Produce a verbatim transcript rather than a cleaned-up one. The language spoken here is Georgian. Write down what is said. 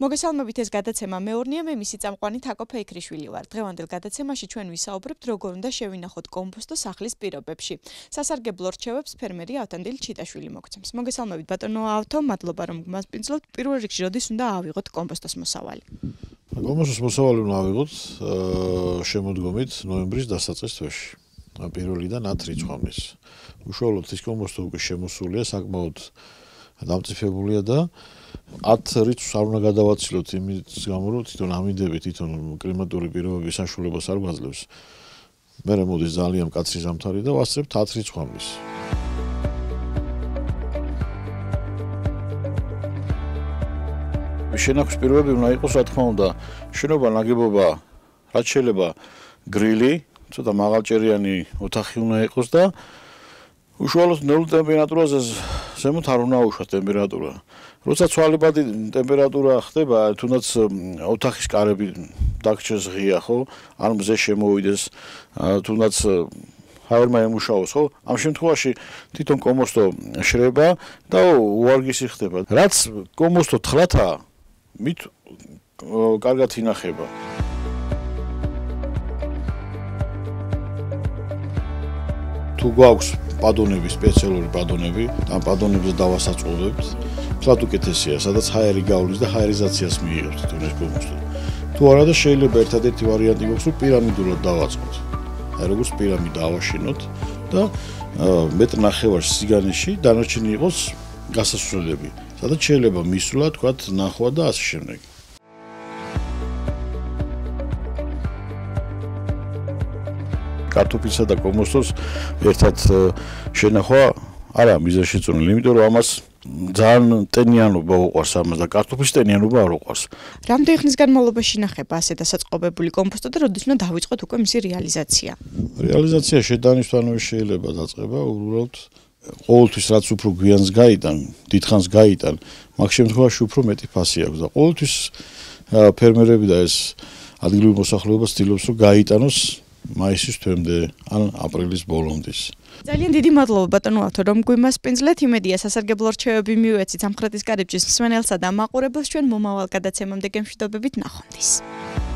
მოგესალმებით, ეს გადაცემა მეურნეა, მე მისი წამყვანი თაკო ფეიქრიშვილი ვარ. დღევანდელ გადაცემაში ჩვენ ვისაუბრებთ, როგორ უნდა შევინახოთ კომპოსტო სახლის პირობებში. სასარგებლო რჩევებს ფერმერი ავთანდილ ჩიტაშვილი მოგცემს. მოგესალმებით, ბატონო ავთო, მადლობა რომ გმასპინძლობთ. პირველ რიგში როდის უნდა ავიღოთ კომპოსტოს მოსავალი? კომპოსტოს მოსავალი უნდა ავიღოთ შემოდგომით ნოემბრის დასაწყის თვეში. პირველიდან ათ რიცხვამდე. უშუალოდ ის კომპოსტო უკვე შემოსულია, საკმაოდ დამწიფებულია და ათ რიცხვს არ უნდა გადავაცილოთ იმის გამო, რომ თვითონ ამინდები, თვითონ კლიმატური პირობების საშუალებას არ გვაძლევს. მერე მოდის ძალიან მკაცრი ზამთარი და ვასწრებთ ათ რიცხვამდე. შენახვის პირობები უნდა იყოს, რა თქმა უნდა, შენობა, ნაგებობა, რაც შეიძლება გრილი, ცოტა მაღალჭერიანი ოთახი უნდა იყოს და უშუალოდ ნულ ტემპერატურაზე ზემოთ არ უნდა აუშვათ ტემპერატურა. როცა ცვალებადი ტემპერატურა ხდება, თუნდაც ოთახის კარები დაგჭირს ღია, ხო? არ მზე შემოვიდეს, თუნდაც ჰაერმა ემუშაოს, ხო? ამ შემთხვევაში თვითონ კომპოსტო შრება და უვარგისი ხდება. რაც კომპოსტო თხლათაა, მით კარგად ინახება. თუ გვაქვს პადონები, სპეციალური პადონები, ამ პადონებს დავასაწყობებთ. თლათ უკეთესია, სადაც ჰაერი გავლის და ჰაერიზაციას მიიღებს თვითონ ეს კომპოსტო. თუ არა და შეიძლება ერთადერთი ვარიანტი გვაქვს, რომ პირამიდულად დავაწყოთ. აი როგორც პირამიდა ავაშენოთ და მეტр ნახევარს სიგანეში დანარჩენი იყოს გასასვლელები, სადაც შეიძლება მისვლა, თქვათ, ნახვა და ასე შემდეგ. კარტოფილსა და კომპოსტოს ერთად შენახვა არა მიზანშეწონილი, იმიტომ რომ ამას ძალიან ტენიანობა უყვარს ამას და კარტოფილის ტენიანობა არ უყვარს. რამდენი ხნის განმავლობაში ინახება ასე დასაწყობებული კომპოსტო და როდის უნდა დავიწყოთ უკვე მისი რეალიზაცია? რეალიზაცია შეტანისთანავე შეიძლება დაწყება, უბრალოდ ყოველთვის რაც უფრო გვიანს გაიტან, დიდხანს გაიტან, მაგ შემთხვევაში უფრო მეტი ფასი აქვს და ყოველთვის ფერმერები და ეს ადგილობრივი მოსახლეობა ცდილობს რომ გაიტანოს მაისის თვემდე ან აპრილის ბოლომდე. ძალიან დიდი მადლობა ბატონო ავთო, რომ გვიმასპინძლეთ. იმედია სასარგებლო რჩევები მივეცით სამხრეთის კარიბჭის მსმენელსა და მაყურებელს. ჩვენ მომავალ გადაცემამდე გემშვიდობებით ნახვამდის.